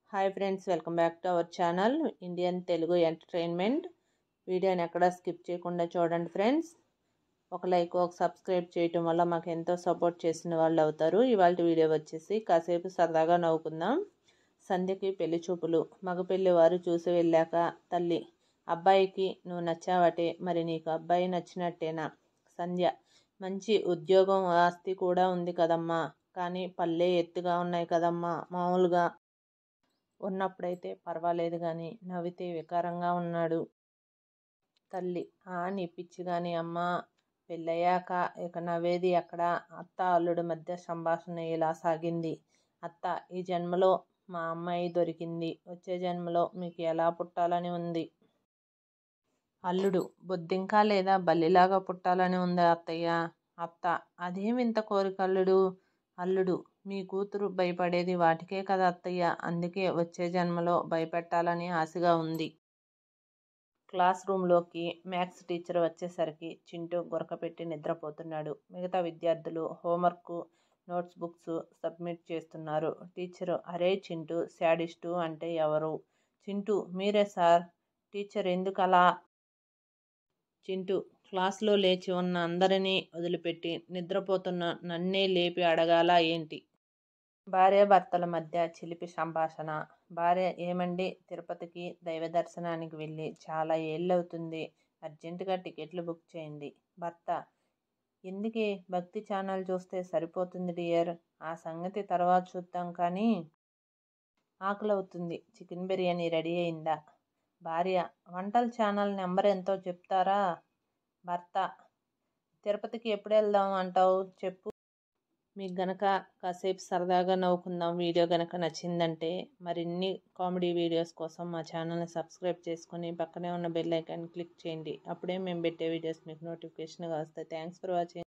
Hi friends, welcome back to our channel Indian Telugu entertainment. వీడియోని ఎక్కడా skip చేయకుండా చూడండి ఫ్రెండ్స్. ఒక లైక్, ఒక సబ్స్క్రైబ్ చేయటం వల్ల మాకు ఎంతో సపోర్ట్ చేసిన వాళ్ళు అవుతారు. ఇవాళ వీడియో వచ్చేసి కాసేపు సరదాగా నవ్వుకుందాం. సంధ్యకి పెళ్లి చూపులు. మగ పెళ్లి వారు చూసి వెళ్ళాక తల్లి, అబ్బాయికి నువ్వు నచ్చావటే, మరి నీకు అబ్బాయి నచ్చినట్టేనా? సంధ్య, మంచి ఉద్యోగం, ఆస్తి కూడా ఉంది కదమ్మా, కానీ పల్లె ఎత్తుగా ఉన్నాయి కదమ్మా, మామూలుగా ఉన్నప్పుడైతే పర్వాలేదు కానీ నవ్వితే వికారంగా ఉన్నాడు. తల్లి, నీ పిచ్చి కానీ అమ్మా, పెళ్ళయ్యాక ఇక నవ్వేది ఎక్కడ? అత్త అల్లుడి మధ్య సంభాషణ ఇలా సాగింది. అత్త, ఈ జన్మలో మా అమ్మాయి దొరికింది, వచ్చే జన్మలో మీకు ఎలా పుట్టాలని ఉంది? అల్లుడు, బొద్దింకా లేదా బల్లిలాగా పుట్టాలని ఉందా అత్తయ్య? అత్త, అదేం ఇంత కోరిక అల్లుడు? అల్లుడు, మీ కూతురు భయపడేది వాటికే కదా అత్తయ్య, అందుకే వచ్చే జన్మలో భయపెట్టాలని ఆశగా ఉంది. క్లాస్ రూమ్లోకి మ్యాథ్స్ టీచర్ వచ్చేసరికి చింటూ గురకపెట్టి నిద్రపోతున్నాడు. మిగతా విద్యార్థులు హోంవర్క్, నోట్స్ బుక్స్ సబ్మిట్ చేస్తున్నారు. టీచరు, అరే చింటూ, శాడిస్టు అంటే ఎవరు? చింటూ, మీరే సార్. టీచర్, ఎందుకు అలా? చింటూ, క్లాస్లో లేచి ఉన్న అందరినీ వదిలిపెట్టి నిద్రపోతున్న నన్నే లేపి అడగాల ఏంటి? భార్యాభర్తల మధ్య చిలిపి సంభాషణ. భార్య, ఏమండి, తిరుపతికి దైవ దర్శనానికి వెళ్ళి చాలా ఏళ్ళవుతుంది, అర్జెంటుగా టికెట్లు బుక్ చేయండి. భర్త, ఎందుకే, భక్తి ఛానల్ చూస్తే సరిపోతుంది డియర్, ఆ సంగతి తర్వాత చూద్దాం కానీ ఆకలవుతుంది, చికెన్ బిర్యానీ రెడీ అయిందా? భార్య, వంటల ఛానల్ నెంబర్ ఎంతో చెప్తారా? భర్త, తిరుపతికి ఎప్పుడు వెళ్దాం అంటావు చెప్పు. మీకు గనక కాసేపు సరదాగా నవ్వుకుందాం వీడియో గనక నచ్చిందంటే మరిన్ని కామెడీ వీడియోస్ కోసం మా ఛానల్ని సబ్స్క్రైబ్ చేసుకొని పక్కనే ఉన్న బెల్ ఐకాన్ క్లిక్ చేయండి. అప్పుడే మేము పెట్టే వీడియోస్ మీకు నోటిఫికేషన్గా వస్తాయి. Thanks for watching.